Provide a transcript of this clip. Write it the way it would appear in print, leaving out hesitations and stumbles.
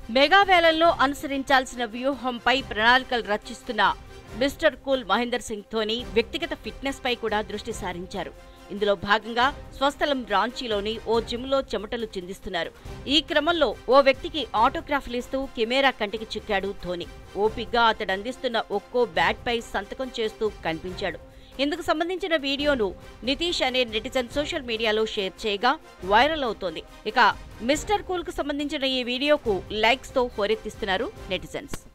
Mega వేలంలో అనుసరించాల్సిన వ్యూహంపై ప్రణాళికలు రచిస్తున్న మిస్టర్ కూల్ మహేందర్ సింగ్ ధోని వ్యక్తిగత ఫిట్నెస్ పై కూడా దృష్టి సారించారు. ఇందులో భాగంగా స్వస్థలం రాంచీలోని ఓ జిమ్లో చెమటలు చిందిస్తున్నారు. ఈ క్రమంలో ఓ వ్యక్తికి ఆటోగ్రాఫ్లు ఇస్తూ కెమెరా కంటికి చిక్కాడు ధోని. ఓపిగ్గా అతడు అందిస్తున్న ఒక్కో బ్యాట్ పై సంతకం చేస్తూ కనిపించాడు. ఇందుకు సంబంధించిన వీడియోను నితీష్ అనే నెటిజన్ సోషల్ మీడియాలో షేర్ చేయగా వైరల్ అవుతోంది. ఇక మిస్టర్ కూల్ కు సంబంధించిన ఈ వీడియోకు లైక్స్ తో హోరెత్తిస్తున్నారు నెటిజన్స్.